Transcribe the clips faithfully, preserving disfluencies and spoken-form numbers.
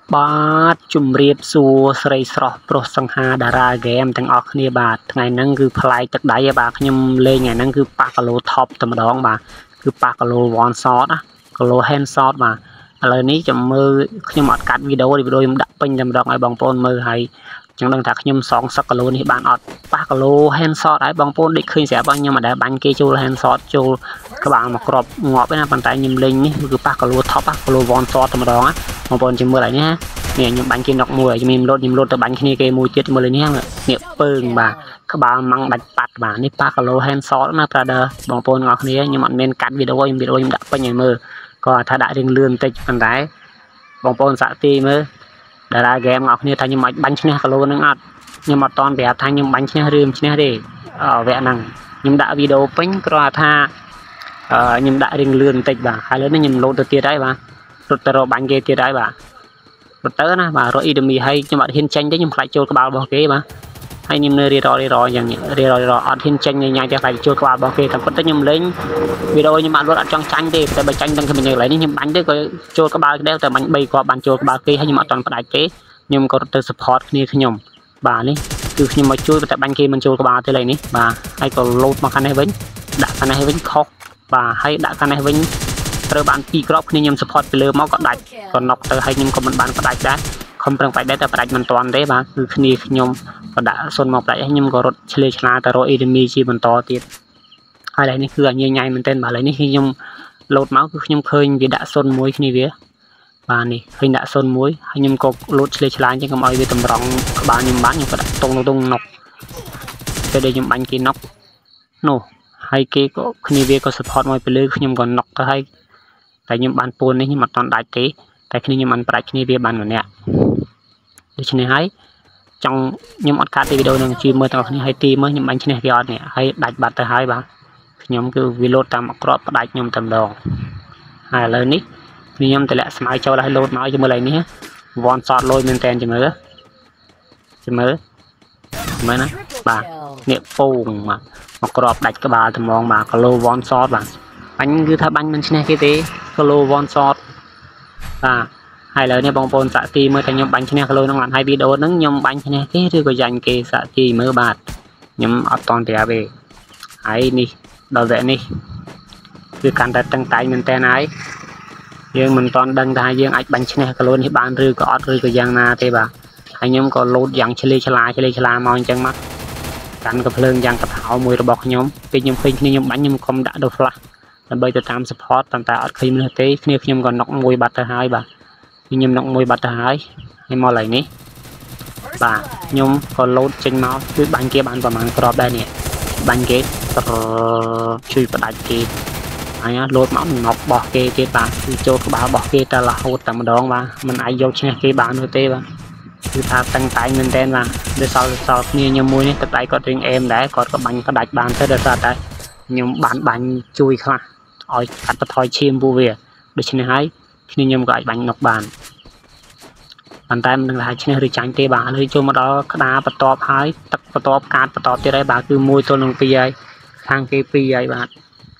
បាទជំរាបសួរស្រីស្រស់ប្រុសសង្ហាតារាហ្គេមទាំងអស់គ្នាបាទថ្ងៃហ្នឹងគឺផ្លាយទឹកដៃបាទខ្ញុំលេងថ្ងៃហ្នឹងគឺប៉ះគីឡូថប់តែម្ដងបាទគឺប៉ះគីឡូ one shot ណាគីឡូ hand shot បាទឥឡូវនេះចាំមើលខ្ញុំអត់កាត់វីដេអូទេវីដេអូខ្ញុំដាក់ពេញតែម្ដងឲ្យបងប្អូនមើលហើយចឹងដឹងថាខ្ញុំសងសឹកគីឡូនេះបានអត់ប៉ះគីឡូ hand shot ហើយបងប្អូនដូចឃើញស្រាប់ខ្ញុំអត់ដែលបាញ់គេចូល hand shot ចូលក្បាលមកគ្រាប់ងាប់ទេណាប៉ុន្តែខ្ញុំលេងនេះគឺប៉ះគីឡូ top គីឡូ one shot តែម្ដងណាបងប្អូនចាំមើលឲ្យនេះណានេះខ្ញុំបាញ់គេណុកមួយហើយខ្ញុំលោតខ្ញុំលោតទៅបាញ់គ្នាគេមួយទៀតមើលនេះនេះពើងបាទក្បាលម៉ាំងដាច់ប៉ាត់បាទនេះប៉ះគីឡូ hand shot ណា brother បងប្អូនទាំងអស់គ្នាខ្ញុំអត់មានកាត់វីដេអូខ្ញុំវីដេអូខ្ញុំដាក់ពេញឲ្យមើលគាត់ថាដាក់រៀងលឿនបន្តិចប៉ុន្តែបងប្អូនសាក់ទីមើលតារាហ្គេមអ្នកគ្នាថាខ្ញុំអាចបាញ់ឈ្នះគីឡូនឹងអត់ខ្ញុំអត់តន់ប្រាប់ថាខ្ញុំបាញ់ឈ្នះឬមិនឈ្នះទេអវគ្គហ្នឹងខ្ញុំដាក់វីដេអូពេញគ្រាន់តែថាខ្ញុំដាក់រៀងលឿនបន្តិចបាទហើយលើនេះខ្ញុំលោតទៅទៀតហើយបាទរត់ទៅរកបាញ់គេទៀតហើយបាទរត់ទៅណាបាទរកអ៊ីដមីហើយខ្ញុំអត់ហ៊ានចាញ់ទេខ្ញុំខ្លាចចូលក្បាលរបស់គេបាទហើយខ្ញុំនៅរៀររៀរយ៉ាងនេះរៀររៀរអត់ហ៊ានចាញ់ញ៉ាំតែខ្លាចចូលក្បាលរបស់គេតែប៉ុន្តែខ្ញុំលេងវីដេអូខ្ញុំអត់លត់អត់ចង់ចាញ់ទេតែបើចាញ់ទាំងគ្នាកន្លែងនេះខ្ញុំបាញ់ទៅក៏ចូលក្បាលដែរតែបាញ់បីគ្រាប់បានចូលក្បាលគេហើយខ្ញុំអត់ចង់ផ្ដាច់ទេខ្ញុំក៏រត់ទៅ support គ្នាខ្ញុំបាទនេះគឺខ្ញុំមកជួយតែបាញ់គេមិនចូលក្បាលទេឡើយនេះបាទហើយក៏លោតមកខាងនេះវិញដាក់ខាងនេះវិញខុសបាទហើយដាក់ខាងនេះវិញត្រូវបានពីរគ្រាប់គ្នាខ្ញុំ support ពីលើមកក៏ដាច់ក៏ណុកទៅហើយខ្ញុំក៏មិនបានផ្ដាច់ដែរខំប្រឹងផ្ដាច់ដែរតែផ្ដាច់មិនទាន់ទេបាទគឺគ្នាខ្ញុំក៏ដាក់សុនមកផ្ដាច់ហើយខ្ញុំក៏រត់ឆ្លេឆ្លាទៅរក enemy ជាបន្តទៀតហើយឡើយនេះគឺអញញ៉ៃមែនទែនបាទឡើយនេះខ្ញុំលោតមកគឺខ្ញុំឃើញវាដាក់សុនមួយគ្នាវាបាទនេះឃើញដាក់សុនមួយហើយខ្ញុំក៏លោតឆ្លេឆ្លាអញ្ចឹងកុំឲ្យវាតម្រង់ក្បាលខ្ញុំបានខ្ញុំក៏ដាក់តុងតុងណុកពេលដែលខ្ញុំបាញ់គេណុកនោះហើយគេក៏គ្នាវាក៏ support មកពីលើខ្ញុំក៏ណុកទៅហើយតែខ្ញុំបានពួននេះខ្ញុំអត់តន់ដាច់ទេតែគ្នាខ្ញុំបានប្រាច់គ្នាវាបានម្នាក់ដូច្នេះហើយចង់ខ្ញុំអត់កាត់ទេវីដេអូនឹងជួយមើលទាំងអស់គ្នាហើយទីមើលខ្ញុំបាញ់ឈ្នះគេអត់នេះហើយដាច់បាត់ទៅហើយបាទខ្ញុំគឺវាលោតតាមអក្របផ្ដាច់ខ្ញុំតែម្ដងហើយឥឡូវនេះខ្ញុំតម្លាក់ស្មៅចូលហើយលោតមកជាមួយឡើយនេះវ៉ាន់សតលុយមែនតែនចាំមើលចាំមើលមើលណាបាទនេះពងបាទមកក្របដាច់ក្បាលត្មងបាទគីឡូវ៉ាន់សតបាទបាញ់គឺថាបាញ់មិនឈ្នះគេទេគីឡូ one shot បាទហើយឥឡូវនេះបងប្អូនសាក់ទីមើលថាខ្ញុំបាញ់ឈ្នះគីឡូហ្នឹងអត់ហើយវីដេអូហ្នឹងខ្ញុំបាញ់ឈ្នះគេឬក៏យ៉ាញ់គេសាក់ទីមើលបាទខ្ញុំអត់តន់ប្រាប់ទេហើយនេះដល់វគ្គនេះគឺកាន់តែតឹងតែងមែនតើហើយយើងមិនតន់ដឹងថាយើងអាចបាញ់ឈ្នះគីឡូនេះបានឬក៏អត់ឬក៏យ៉ាងណាទេបាទហើយខ្ញុំក៏លោតយ៉ាងឆ្លេឆ្លាឆ្លេឆ្លាមកអញ្ចឹងមកកាន់កំភ្លើងយ៉ាងកថោមួយរបស់ខ្ញុំពេលខ្ញុំឃើញគ្នាខ្ញុំបាញ់ខ្ញុំខំដាក់ទៅ flash ដើម្បីទៅតាម support តាមតែអត់ឃើញមនុស្សទេគ្នាខ្ញុំក៏ណុកមួយបាត់ទៅហើយបាទខ្ញុំណុកមួយបាត់ទៅហើយហើយមកឡើយនេះបាទខ្ញុំក៏លោតចេញមកគឺបាញ់គេបានប្រហែលគ្រាប់ដែរនេះបាញ់គេជួយផ្ដាច់គេហើយលោតមកណុកបោះគេទៀតបាទគឺចូលក្បាលបោះគេតែរហូតតែម្ដងបាទមិនអាចយកឈ្នះគេបាននោះទេបាទគឺថាតឹងតែងមែនតើបាទដោយសារសល់គ្នាខ្ញុំមួយនេះទឹកដៃគាត់រៀងអេមដែរគាត់ក៏បាញ់ផ្ដាច់បានទៅដោយសារតែខ្ញុំបានបាញ់ជួយខ្លះឲ្យកាត់បន្ថយឈាមពួកវាដូច្នេះហើយគ្នាខ្ញុំក៏អាចបាញ់ណុកបានប៉ុន្តែមិនដឹងថាឈ្នះឬចាញ់ទេបាទហើយចូលមកដល់ក្តារបន្ទាប់ហើយទឹកបន្ទាប់កាតបន្ទាប់ទៀតហើយបាទគឺមួយទល់នឹងពីរហើយខាងគេពីរហើយបាទ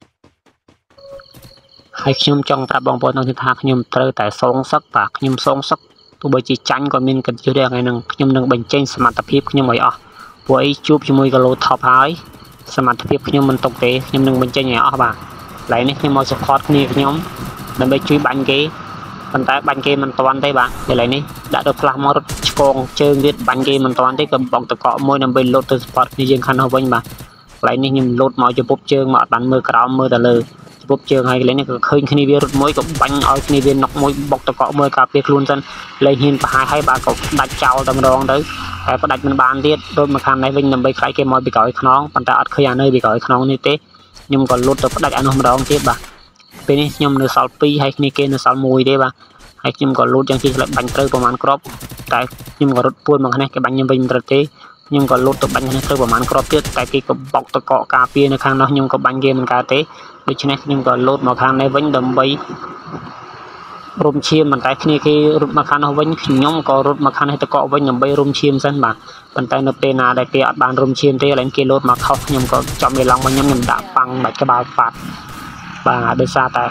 ហើយខ្ញុំចង់ប្រាប់បងប្អូនថាខ្ញុំត្រូវតែសងសឹកបាទខ្ញុំសងសឹកទោះបីជាចាញ់ក៏មានកិត្តិយសដែរថ្ងៃហ្នឹងខ្ញុំនឹងបញ្ចេញសមត្ថភាពខ្ញុំឲ្យអស់ពួកអីជួបជាមួយគីឡូ top ហើយសមត្ថភាពខ្ញុំមិនຕົកទេខ្ញុំនឹងបញ្ចេញឲ្យអស់បាទឡើយនេះខ្ញុំមក support គ្នាខ្ញុំដើម្បីជួយបាញ់គេប៉ុន្តែបាញ់គេមិនទាន់ទេបាទឥឡូវនេះដាក់ទៅផ្លាស់មករត់ឆ្កងជើងទៀតបាញ់គេមិនទាន់ទេក៏បងតកកមួយដើម្បីលោតទៅ support គ្នាយើងខាងនោះវិញបាទឥឡូវនេះខ្ញុំលោតមកជពុបជើងមកអត់បានមើលក្រោមមើលទៅលើជពុបជើងហើយកន្លែងនេះក៏ឃើញគ្នាវារត់មួយក៏បាញ់ឲ្យគ្នាវាណុកមួយបុកតកកមើលការពារខ្លួនសិនលែងហ៊ានប្រហែលហើយបាទក៏ដាច់ចោលតែម្ដងទៅតែផ្ដាច់មិនបានទៀតដូចមកខាងនេះវិញដើម្បីខ្លាចគេមកពីក្រោយខ្នងប៉ុន្តែអត់ឃើញអានៅពីក្រោយខ្នងនេះទេខ្ញុំក៏លុតទៅផ្ដាច់អានោះម្ដងទៀតបាទពេលនេះខ្ញុំនៅសល់ពីរហើយគ្នាគេនៅសល់មួយទេបាទហើយខ្ញុំក៏លូតយ៉ាងជិះឆ្លាក់បាញ់ត្រូវប្រហែលគ្រាប់តែខ្ញុំក៏រត់ពួនមកខាងនេះគេបាញ់ខ្ញុំវិញមិនត្រូវទេខ្ញុំក៏លូតទៅបាញ់ខាងនេះត្រូវប្រហែលគ្រាប់ទៀតតែគេក៏បោកតកកការពារនៅខាងនោះខ្ញុំក៏បាញ់គេមិនកើតទេដូច្នេះខ្ញុំក៏លូតមកខាងនេះវិញដើម្បីរុំឈាមប៉ុន្តែគ្នាគេរត់មកខាងនោះវិញខ្ញុំក៏រត់មកខាងនេះតកកវិញដើម្បីរុំឈាមសិនបាទប៉ុន្តែនៅពេលណាដែលគេអត់បានរុំឈាមទេឡើងគេលូតមកខុសខ្ញុំក៏ចំវាឡងមកខ្ញុំខ្ញុំដាក់ប៉ាំងបាច់ក្បាលប៉ាត់បាទដោយសារតែ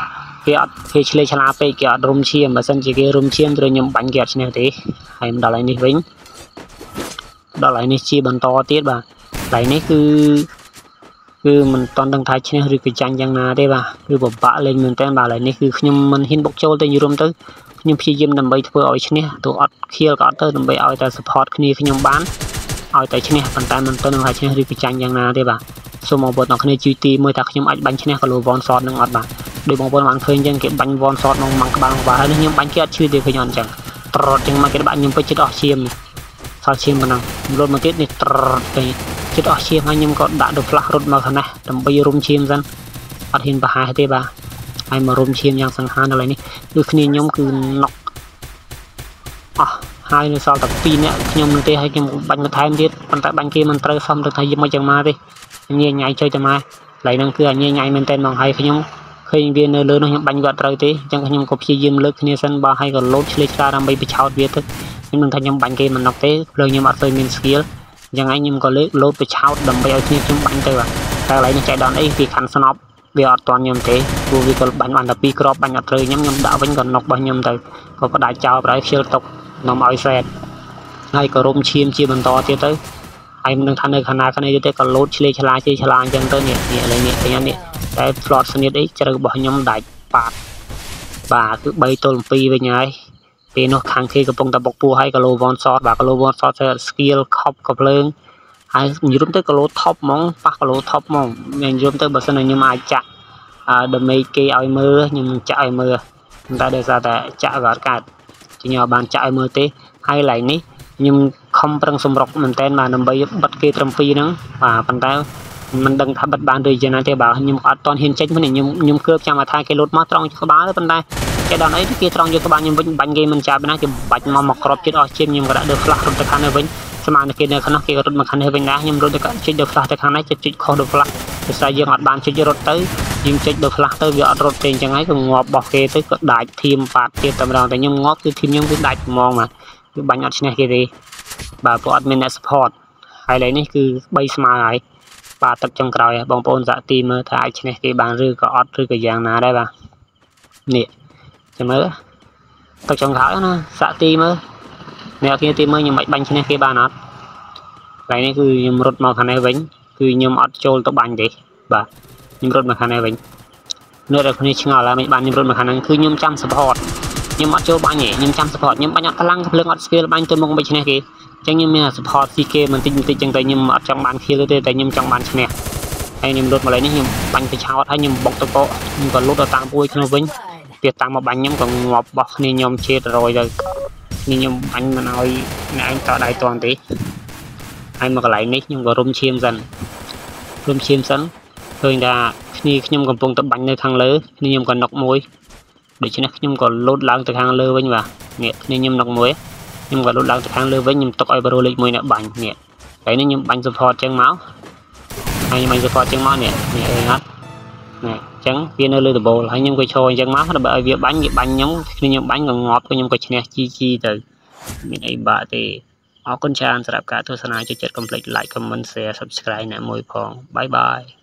គេអត់គេឆ្លេឆ្លាពេកគេអត់រុំឈាមបើសិនជាគេរុំឈាមត្រូវខ្ញុំបាញ់គេអត់ឈ្នះទេហើយដល់ហើយនេះវិញដល់ហើយនេះជាបន្តទៀតបាទហើយនេះគឺគឺមិនតន់ដឹងថាឈ្នះឬក៏ចាញ់យ៉ាងណាទេបាទគឺពិបាកលេងមែនតើបាទឥឡូវនេះគឺខ្ញុំមិនហ៊ានបុកចូលទៅយល់ទៅខ្ញុំព្យាយាមដើម្បីធ្វើឲ្យឈ្នះទោះអត់ខៀលក៏អត់ទៅដើម្បីឲ្យតែ support គ្នាខ្ញុំបានឲ្យតែឈ្នះប៉ុន្តែមិនទៅនឹងថាឈ្នះឬក៏ចាញ់យ៉ាងណាទេបាទសូមបងប្អូនទាំងគ្នាជួយទីមើលថាខ្ញុំអាចបាញ់ឈ្នះក៏លោវ៉នសតនឹងអត់បាទដោយបងប្អូនបានឃើញអញ្ចឹងគេបាញ់វ៉នសតមកមកក្បាលមកបាទហើយខ្ញុំបាញ់គេអត់ឈឺទេឃើញអត់អញ្ចឹងត្រត់អញ្ចឹងមកគេបាក់ខ្ញុំពេញចិត្តអស់ឈាមសល់ឈាមប៉ុណ្ណឹងរត់មកទៀតនេះត្រត់ទៅចិត្តអស់ឈាមហើយខ្ញុំក៏ដាក់ទៅផ្លាស់រត់មកខាងនេះដើម្បីរុំឈាមសិនអត់ហ៊ានប្រហែសទេបាទហើយមករុំឈាមយ៉ាងសង្ហានៅឡើយនេះដូចគ្នាខ្ញុំគឺណុកអស់ហើយនៅសល់តែពីរនាក់ខ្ញុំនឹងទេហើយខ្ញុំបាញ់បន្ថែមទៀតប៉ុន្តែបាញ់គេមិនត្រូវសមទៅថាយកមកយ៉ាងម៉េចទេញ៉ៃញ៉ៃចុយតែមកឡើយហ្នឹងគឺញ៉ៃញ៉ៃមែនតើមកហើយខ្ញុំឃើញវានៅលើនោះខ្ញុំបាញ់វាអត់ត្រូវទេអញ្ចឹងខ្ញុំក៏ព្យាយាមលើកគ្នាសិនបាទហើយក៏លោតឆ្លេឆ្លាដើម្បីបិឆោតវាទៅខ្ញុំមិនថាខ្ញុំបាញ់គេមិនណុកទេព្រោះខ្ញុំអត់សូវមាន skill អញ្ចឹងហើយខ្ញុំក៏លើកលោតបិឆោតដើម្បីឲ្យគ្នាខ្ញុំបាញ់ទៅបាទតែឡើយនេះចៃដន្យអីវាខាន់ស្នប់វាអត់ទាន់ខ្ញុំទេព្រោះវាក៏បាញ់បានតែពីរគ្រាប់បាញ់អត់ត្រូវខ្ញុំខ្ញុំដាក់វិញក៏ណុករបស់ខ្ញុំទៅក៏ផ្ដាច់ចោលប្រហែលខ្ជិលຕົកនាំឲ្យសែតហើយក៏រុំឈាមជាបន្តទៀតទៅហើយមិនដឹងថានៅខាងណាខាងនេះទេក៏លោតឆ្លេឆ្លាជាឆ្លាអញ្ចឹងទៅនេះនេះឥឡូវនេះឃើញនេះតែ slot ស្នៀតអីជ្រៅរបស់ខ្ញុំដាច់ប៉ាត់បាទគឺបីទល់ពីរវិញហើយពេលនោះខាងគេកំពុងតែបុកពោះហើយក៏លោវ៉នសតបាទក៏លោវ៉នសតទៅ skill ខប់ក៏ភ្លើងហើយនិយាយទៅក៏លោ top ហ្មងប៉ះក៏លោ top ហ្មងនិយាយទៅបើសិនខ្ញុំអាចចាក់ដើម្បីគេឲ្យមើលខ្ញុំចាក់ឲ្យមើលតែដោយសារតែចាក់ក៏អត់កើតខ្ញុំបានចាក់ឲ្យមើលទេហើយឡៃនេះខ្ញុំខំប្រឹងសម្រុកមែនតើបាទដើម្បីបិទគេត្រឹមពីរហ្នឹងបាទប៉ុន្តែមិនដឹងថាបិទបានឬយ៉ាងណាទេបាទខ្ញុំអត់តន់ហ៊ានចេញវិញខ្ញុំខ្ញុំគឿបចាំថាគេលូតមកត្រង់ក្បាលប៉ុន្តែគេដល់អីគេត្រង់យកក្បាលខ្ញុំវិញបាញ់គេមិនចាប់ណាគេបាច់មកមកក្របចិត្តអស់ជាតិខ្ញុំក៏ដាក់លើ flash រត់ទៅខាងនេះវិញស្មានគេនៅខាងនោះគេរត់មកខាងនេះវិញដែរខ្ញុំរត់ទៅជិះលើ flash ទៅខាងនេះជិះខុសលើ flash ដោយសារយើងអត់បានជិះរត់ទៅយើងជិះលើ flash ទៅវាអត់រត់ទេអញ្ចឹងហើយក៏ងាប់បោះគេទៅក៏ដាច់ធៀមប៉ាត់ទៀតតែម្ដងតែខ្ញុំងាប់គឺធៀមខ្ញុំគឺដាច់ហ្មងបាទគឺបាញ់អត់ឈ្នះគេទេបាទព្រោះអត់មានអ្នក support ហើយឥឡូវនេះគឺបីស្មើហើយបាទទឹកចុងក្រោយបងប្អូនសាក់ទីមើលថាអាចឈ្នះគេបានឬក៏អត់ឬក៏យ៉ាងណាដែរបាទនេះចាំមើលទឹកចុងក្រោយណាសាក់ទីមើលអ្នកគ្នាទីមើលខ្ញុំមិនបាញ់ឈ្នះគេបានអត់ថ្ងៃនេះគឺខ្ញុំរត់មកខាងនេះវិញគឺខ្ញុំអត់ចូលទៅបាញ់ទេបាទខ្ញុំរត់មកខាងនេះវិញនៅតែគ្នាឆ្ងល់ហើយមិនបានខ្ញុំរត់មកខាងហ្នឹងគឺខ្ញុំចាំ support ខ្ញុំអត់ចូលបាញ់ទេខ្ញុំចាំ support ខ្ញុំបាញ់អត់ខ្លាំងភ្លើងអត់ skill បាញ់ទៅមុខមិនឈ្នះគេអញ្ចឹងខ្ញុំមាន support ស៊ីគេបន្តិចបន្តិចអញ្ចឹងតែខ្ញុំអត់ចង់បាន kill ទេតែខ្ញុំចង់បានឈ្នះហើយខ្ញុំលុតមកឡើយនេះខ្ញុំបាញ់ទៅឆោតហើយខ្ញុំបុកទៅកកខ្ញុំក៏លុតទៅតាមពួយខ្ញុំវិញទៀតតាមមកបាញ់ខ្ញុំក៏ងាប់បោះគ្នាខ្ញុំជេតរយទៅខ្ញុំបាញ់មិនឲ្យអ្នកឯងតដៃតន់ទេហើយមកកន្លែងនេះខ្ញុំក៏រុំឈាមសិនរុំឈាមសិនឃើញថាគ្នាខ្ញុំកំពុងតែបាញ់នៅខាងលើគ្នាខ្ញុំក៏ណុកមួយដូច្នេះខ្ញុំក៏លូតឡើងទៅខាងលើវិញបាទនេះគ្នាខ្ញុំណុកមួយខ្ញុំក៏លូតឡើងទៅខាងលើវិញខ្ញុំទុកឲ្យប្រូលេខមួយអ្នកបាញ់នេះហើយនេះខ្ញុំបាញ់ support ចឹងមកហើយខ្ញុំបាញ់ support ចឹងមកនេះនេះអីហត់នេះអញ្ចឹងវានៅលើដបូលហើយខ្ញុំក៏ឈរអញ្ចឹងមកដើម្បីឲ្យវាបាញ់វាបាញ់ខ្ញុំគ្នាខ្ញុំបាញ់ក៏ងាប់ខ្ញុំក៏ឈ្នះជីជីទៅមានអីបាក់ទេអរគុណច្រើនសម្រាប់ការទស្សនាជួយចុច complete like comment share subscribe អ្នកមួយផងបាយបាយ